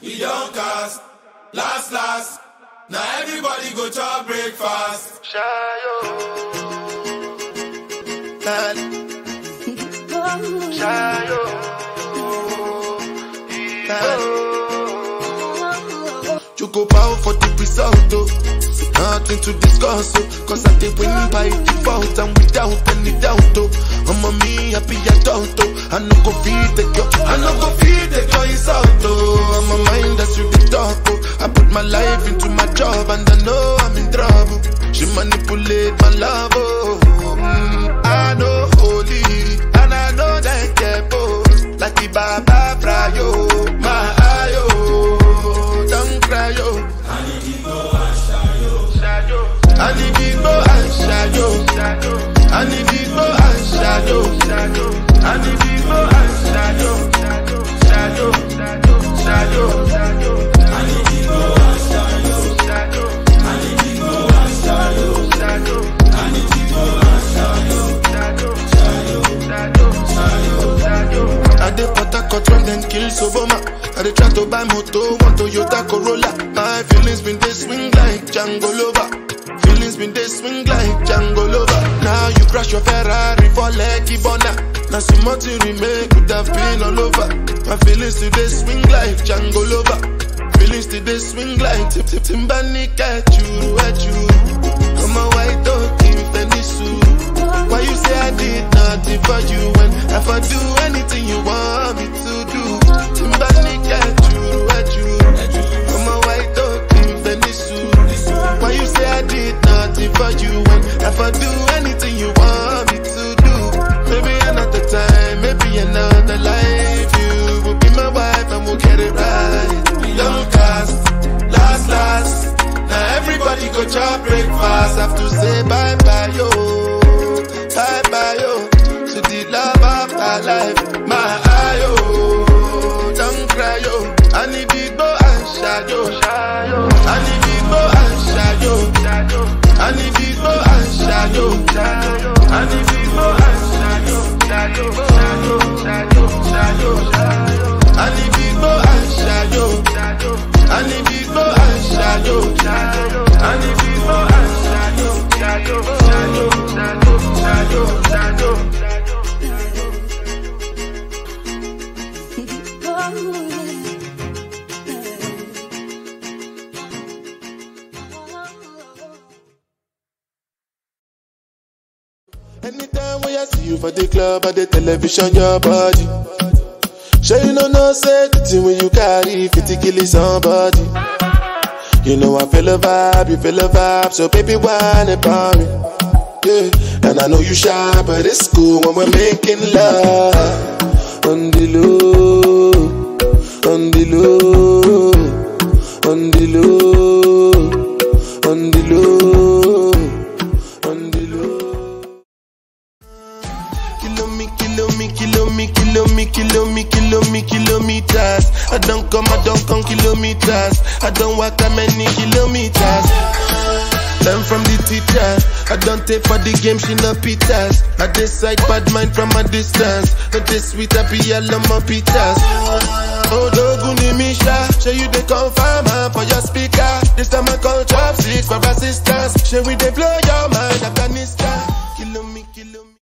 we don't cast. Last, now everybody go to breakfast. Shayo, Shayo, you go bow for the result, nothing to discuss, cause I did win by default and without any doubt, I'm a me happy adult, I no go feed the girl, I no go feed the girl insult, I'm a mind that's really dark, I put my life into my job and I know I'm in trouble, she manipulate my love, I know holy, and I know that get both, like the Baba Frio, my ayo, don't cry yo. I need Igbo and Shayo. I need Igbo and Shayo. I need Igbo and Shayo. I need Igbo and Shayo. Shayo, Shayo, Shayo. I need Igbo and Shayo. I need Igbo and Shayo. I need Igbo and Shayo. I dey Port Harcourt when them kill Soboma. I dey try to buy moto, one Toyota Corolla. My feelings been they swing like jangolova. Feelings been they swing like jangolova. Now you crash your Ferrari for Lucky Burna. Now some more to remain could have been all over. My feelings today swing like jangolova. Feelings today swing like Timbani at you. I'm a white dog in Venice. Why you say I did nothing for you when if I do anything you want me to do? Timbani at you. I'm a white dog in Venice. Why you say I did nothing for you when if I do anything you want me to do? Maybe another time, maybe another life. You will be my wife and we'll get it right. We don't cast, last. Now everybody go chop breakfast. Have to say bye-bye, yo. Bye-bye, yo. To the love of my life. My ayo, don't cry, yo. I need Igbo and Shayo. I need Igbo and Shayo. I need Igbo and Shayo. I need Igbo and Shayo. I need Igbo and Shayo. I need Igbo and Shayo. I need Igbo and Shayo. Anytime when I see you for the club or the television, your body. Sure you no say the thing when you carry 50 killing somebody. You know I feel a vibe, you feel a vibe, so baby whine about me. Yeah, and I know you shy, but it's cool when we're making love. On the low, on the low, on the low, on the low, on the low. Kilometers. I don't come kilometers. I don't walk that many kilometers. Learn from the teacher. I don't take for the game, she no pitas. I decide bad mind from a distance. But this sweet I be all of my pitas. Oh, Doguni Misha, show you the confirm for your speaker. This time I call chopsticks for assistance. Show we they blow your mind, Afghanistan.